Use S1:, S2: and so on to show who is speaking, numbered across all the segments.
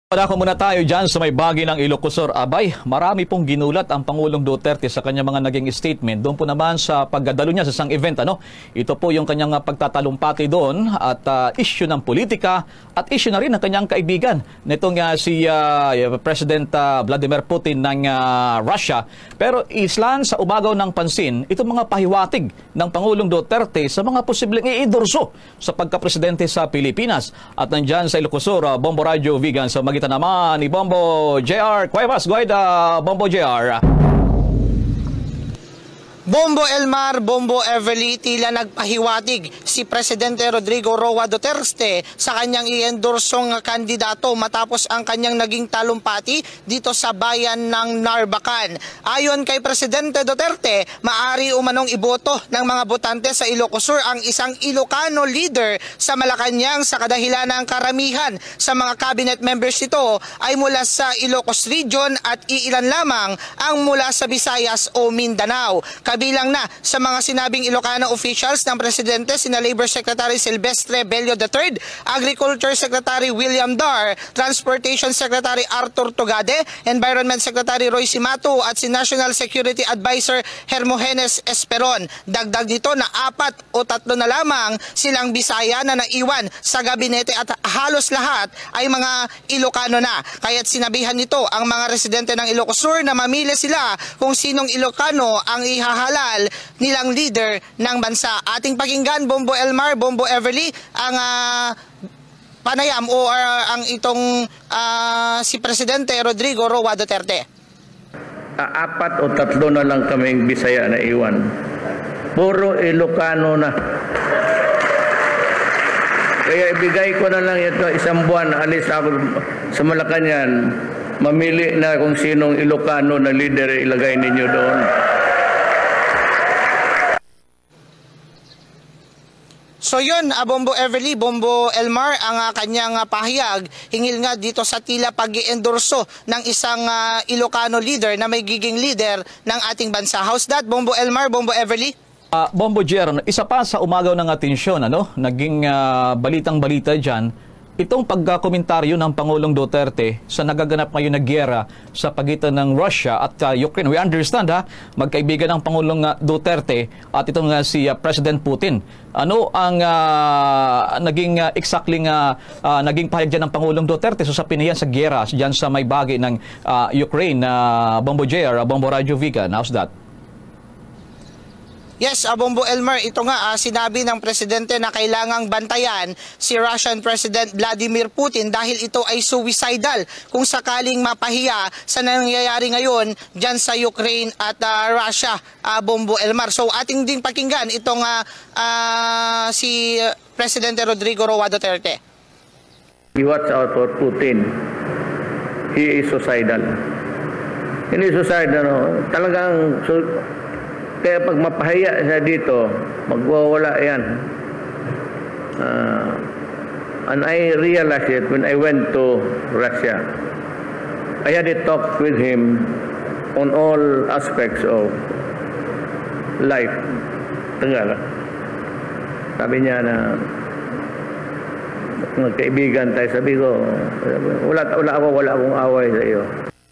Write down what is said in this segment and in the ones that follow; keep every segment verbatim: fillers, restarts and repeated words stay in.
S1: Padako muna tayo dyan sa may bahagi ng Ilocos. Abay, marami pong ginulat ang Pangulong Duterte sa kanyang mga naging statement. Doon po naman sa pagdalo niya sa isang event. Ano? Ito po yung kanyang pagtatalumpati doon at uh, issue ng politika at issue na rin ng kanyang kaibigan. Nitong uh, si uh, President uh, Vladimir Putin ng uh, Russia. Pero islan sa ubagaw ng pansin, itong mga pahiwatig ng Pangulong Duterte sa mga posibleng iidorso sa pagkapresidente sa Pilipinas. At nandyan sa Ilocos, uh, Bombo Radio Vegan sa magitan naman ni Bombo J R Cuevas. Go ahead, uh, Bombo J R.
S2: Bombo Elmar, Bombo Everly, tila nagpahiwatig si Presidente Rodrigo Roa Duterte sa kanyang i-endorsong kandidato matapos ang kanyang naging talumpati dito sa bayan ng Narbacan. Ayon kay Presidente Duterte, maari umanong iboto ng mga botante sa Ilocos Sur ang isang Ilocano leader sa Malacanang sa kadahilan ng karamihan sa mga cabinet members nito ay mula sa Ilocos Region at iilan lamang ang mula sa Visayas o Mindanao. Kabilang na sa mga sinabing Ilocano officials ng Presidente sina Labor Secretary Silvestre Bello the third, Agriculture Secretary William Dar, Transportation Secretary Arthur Tugade, Environment Secretary Roy Simato at si National Security Advisor Hermogenes Esperon. Dagdag dito na apat o tatlo na lamang silang Bisaya na naiwan sa gabinete at halos lahat ay mga Ilocano na. Kaya't sinabihan nito ang mga residente ng Ilocos Sur na mamili sila kung sinong Ilocano ang ihahalal nilang leader ng bansa. Ating pakinggan, Bombo Elmar, Bombo Everly, ang uh, panayam o uh, ang itong uh, si Presidente Rodrigo Roa Duterte.
S3: Apat o tatlo na lang kaming Bisaya na iwan. Puro Ilocano na. Kaya ibigay ko na lang ito isang buwan, alis ako sa Malacanang, mamili na kung sinong Ilocano na leader ilagay ninyo doon.
S2: So yun, uh, Bombo Everly, Bombo Elmar, ang uh, kanyang uh, pahayag, hingil nga dito sa tila pag-iendorso ng isang uh, Ilocano leader na may giging leader ng ating bansa. How's that, Bombo Elmar, Bombo Everly?
S1: Uh, Bombo Jer, isa pa sa umagaw ng atensyon, ano? Naging uh, balitang-balita dyan, itong pagkakomentaryo ng Pangulong Duterte sa nagaganap ngayon na giyera sa pagitan ng Russia at uh, Ukraine. We understand, ha, magkaibigan ng Pangulong uh, Duterte at itong uh, si uh, President Putin. Ano ang uh, naging uh, exactly uh, uh, naging pahayag dyan ng Pangulong Duterte so sa pinayan sa giyera dyan sa may bagay ng uh, Ukraine, uh, Bombo J R, uh, Bombo Radio Vegan. How's that?
S2: Yes, uh, Bombo Elmar, ito nga uh, sinabi ng Presidente na kailangang bantayan si Russian President Vladimir Putin dahil ito ay suicidal kung sakaling mapahiya sa nangyayari ngayon dyan sa Ukraine at uh, Russia, uh, Bombo Elmar. So ating din pakinggan itong uh, uh, si Presidente Rodrigo Roa Duterte.
S3: He watch out for Putin. He is suicidal. Hindi suicidal, no? Talagang so, kaya pag mapahiya siya dito, magwawala yan. Uh, and I realized it when I went to Russia. I had a talk with him on all aspects of life. Tengah. Sabi niya na magkaibigan tayo. Sabi ko, wala, wala ako, wala akong away sa iyo.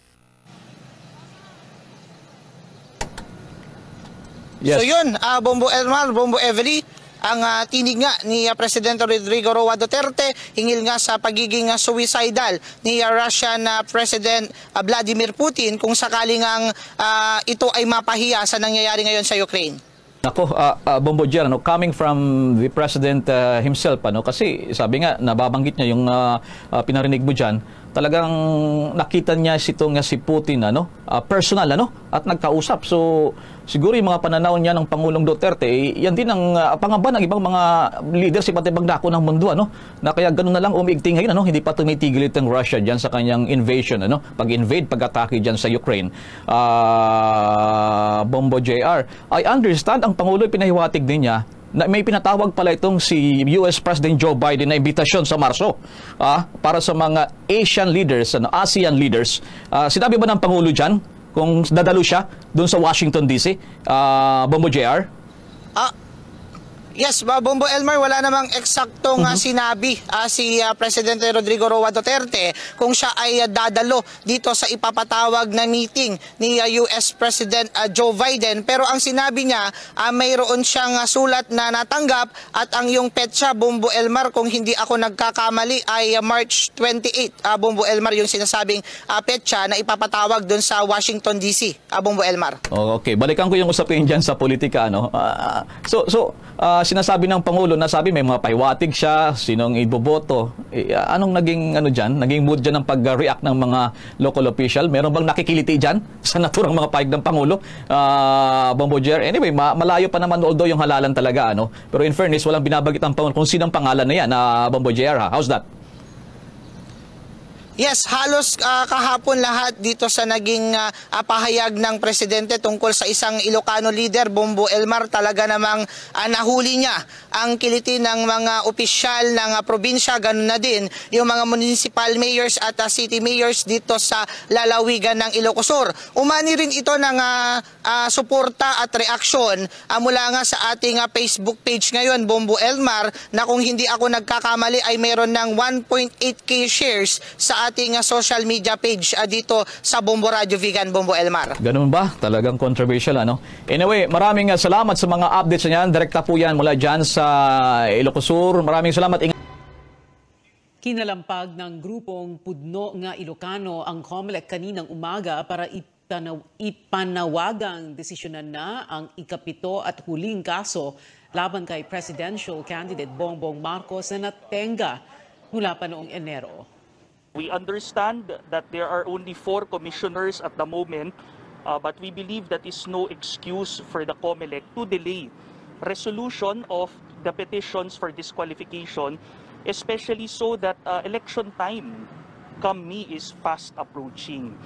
S1: Yes.
S2: So yun, uh, Bombo Elmar, Bombo Everly, ang uh, tinig nga ni uh, Presidente Rodrigo Roa Duterte hingil nga sa pagiging uh, suicidal ni uh, Russian uh, President uh, Vladimir Putin kung sakaling ang uh, ito ay mapahiya sa nangyayari ngayon sa Ukraine.
S1: Ako, uh, uh, Bombo Jer, ano, coming from the President uh, himself, ano, kasi sabi nga, nababanggit niya yung uh, uh, pinarinig mo dyan, talagang nakita niya si, itong, uh, si Putin, ano, uh, personal, ano, at nagkausap. So, siguro yung mga pananaw niya ng Pangulong Duterte, eh, yan din ang uh, pangamba ng ibang mga leaders sa iba't ibang dako ng mundo, ano, na kaya ganun na lang umiigting ngayon, ano, hindi pa tumitigil itong Russia dyan sa kanyang invasion, ano, pag-invade, pag-atake dyan sa Ukraine. Uh, Bombo J R, I understand ang Pangulo pinahiwatig din niya na may pinatawag pala itong si U S President Joe Biden na imbitasyon sa Marso ah, para sa mga Asian leaders, ano, ASEAN leaders. Ah, sinabi ba ng Pangulo dyan kung dadalo siya doon sa Washington D C? Ah, Bombo J R?
S2: Ah, Yes, ba, Bombo Elmar, wala namang eksaktong uh, sinabi uh, si uh, Presidente Rodrigo Roa Duterte kung siya ay uh, dadalo dito sa ipapatawag na meeting ni uh, U S President uh, Joe Biden. Pero ang sinabi niya, uh, mayroon siyang uh, sulat na natanggap at ang yung petsa, Bombo Elmar, kung hindi ako nagkakamali, ay uh, March twenty-eighth. Uh, Bombo Elmar, yung sinasabing uh, petsa na ipapatawag doon sa Washington D C. Uh, Bombo Elmar.
S1: Oh, okay, balikan ko yung usapin dyan sa politika. Ano? Uh, so, so uh, sinasabi ng Pangulo na sabi may mga pahiwatig siya, sinong iboboto. Eh, anong naging ano dyan? Naging mood dyan ng pag-react ng mga local official? Meron bang nakikiliti dyan sa naturang mga pahig ng Pangulo? Uh, Bombo Jer, anyway, ma malayo pa naman although yung halalan talaga. Ano? Pero in fairness, walang binabagit ang Pangulo kung sinong pangalan na yan, uh, Bombo Jer. Ha? How's that?
S2: Yes, halos uh, kahapon lahat dito sa naging uh, pahayag ng Presidente tungkol sa isang Ilocano leader, Bombo Elmar, talaga namang uh, nahuli niya ang kiliti ng mga opisyal ng uh, probinsya, ganun na din yung mga municipal mayors at uh, city mayors dito sa lalawigan ng Ilocos Sur. Umani rin ito ng uh, uh, suporta at reaksyon uh, mula nga sa ating uh, Facebook page ngayon, Bombo Elmar, na kung hindi ako nagkakamali ay mayroon ng one point eight K shares sa ating uh, social media page uh, dito sa Bombo Radio Vegan, Bombo Elmar.
S1: Ganun ba? Talagang controversial, ano? Anyway, maraming uh, salamat sa mga updates niyan. Direkta po yan mula dyan sa Ilocos Sur. Maraming salamat.
S4: Kinalampag ng grupong Pudno nga Ilocano ang COMELEC kaninang umaga para ipanaw ipanawagang desisyonan na ang ikapito at huling kaso laban kay presidential candidate Bongbong Marcos na natenga mula pa noong Enero.
S5: We understand that there are only four commissioners at the moment, uh, but we believe that is no excuse for the COMELEC to delay resolution of the petitions for disqualification, especially so that uh, election time come May is fast approaching.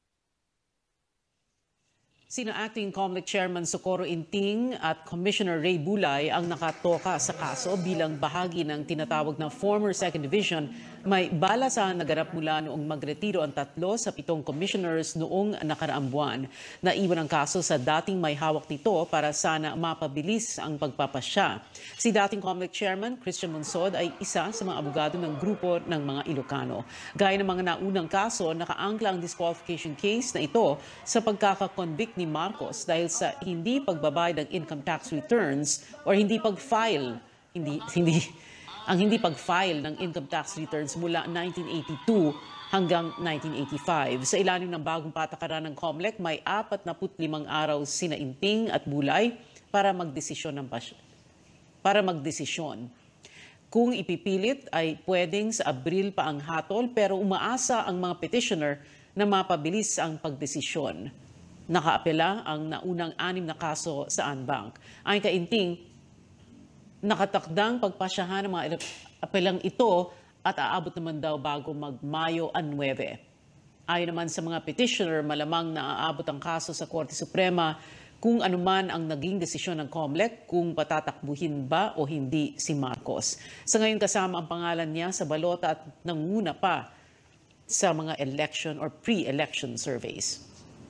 S4: Sina Acting COMELEC Chairman Socorro Inting at Commissioner Ray Bulay ang nakatoka sa kaso bilang bahagi ng tinatawag na former second Division. May bala sa naganap mula noong magretiro ang tatlo sa pitong commissioners noong nakaraang buwan. Naiwan ang kaso sa dating may hawak nito para sana mapabilis ang pagpapasya. Si dating COMELEC Chairman Christian Monsod ay isa sa mga abogado ng grupo ng mga Ilocano. Gaya ng mga naunang kaso, nakaangkla ang disqualification case na ito sa pagkakakonvict ni Marcos dahil sa hindi pagbabayad ng income tax returns or hindi pag-file, hindi, hindi, ang hindi pag-file ng income tax returns mula nineteen eighty-two hanggang nineteen eighty-five. Sa ilalim ng bagong patakaran ng COMELEC, may apat na putlimang araw sina Inting at Bulay para magdesisyon ng pasya, para magdesisyon. Kung ipipilit ay pwedeng sa Abril pa ang hatol, pero umaasa ang mga petitioner na mapabilis ang pagdesisyon. Nakaapela ang naunang anim na kaso sa Anbank. Ayon kay Inting, nakatakdang pagpasyahan ng mga apelang ito at aabot naman daw bago mag-Mayo nuwebe. Ayon naman sa mga petitioner, malamang na aabot ang kaso sa Korte Suprema kung anuman ang naging desisyon ng COMELEC kung patatakbuhin ba o hindi si Marcos. Sa ngayon kasama ang pangalan niya sa balota at nanguna pa sa mga election or pre-election surveys.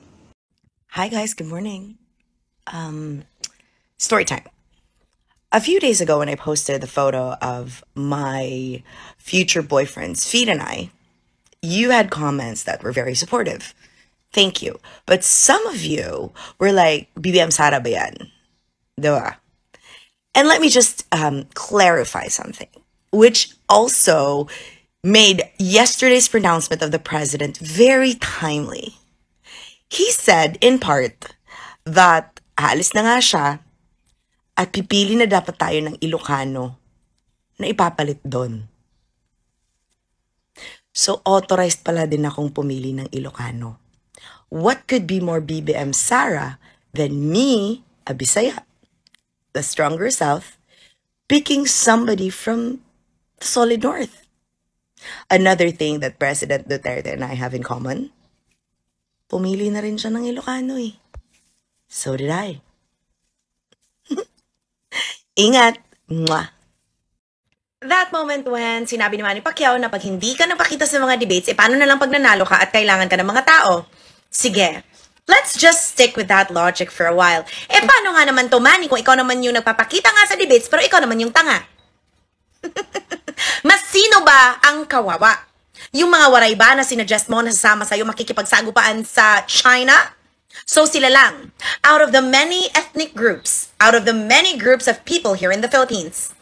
S6: Hi guys, good morning. Um, story time. A few days ago when I posted the photo of my future boyfriend's feet and I, you had comments that were very supportive. Thank you. But some of you were like, B B M-Sara ba yan? Diba? And let me just um, clarify something, which also made yesterday's pronouncement of the president very timely. He said, in part, that alis na nga siya at pipili na dapat tayo ng Ilocano na ipapalit doon. So, authorized pala din akong pumili ng Ilocano. What could be more B B M-Sara than me, a Bisaya, the stronger South, picking somebody from the solid North? Another thing that President Duterte and I have in common, pumili na rin siya ng Ilocano eh. So did I. Ingat! Mwah! That moment when sinabi ni Manny Pacquiao na pag hindi ka napakita sa mga debates, eh paano na lang pag nanalo ka at kailangan ka ng mga tao? Sige, Let's just stick with that logic for a while. Eh, paano nga naman to, Manny, kung ikaw naman yung nagpapakita nga sa debates, pero ikaw naman yung tanga? Mas sino ba ang kawawa? Yung mga waray ba na sinuggest mo na sasama sa'yo makikipagsagupaan sa China? So sila lang. Out of the many ethnic groups, out of the many groups of people here in the Philippines,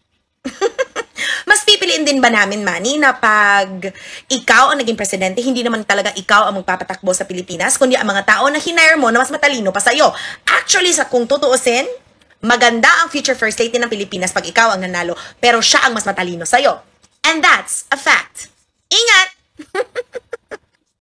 S6: mas pipiliin din ba namin, Manny, na pag ikaw ang naging presidente, hindi naman talaga ikaw ang magpapatakbo sa Pilipinas, kundi ang mga tao na hinire mo na mas matalino pa sa'yo. Actually, sa kung tutuusin, maganda ang future first lady ng Pilipinas pag ikaw ang nanalo, pero siya ang mas matalino sa'yo. And that's a fact. Ingat!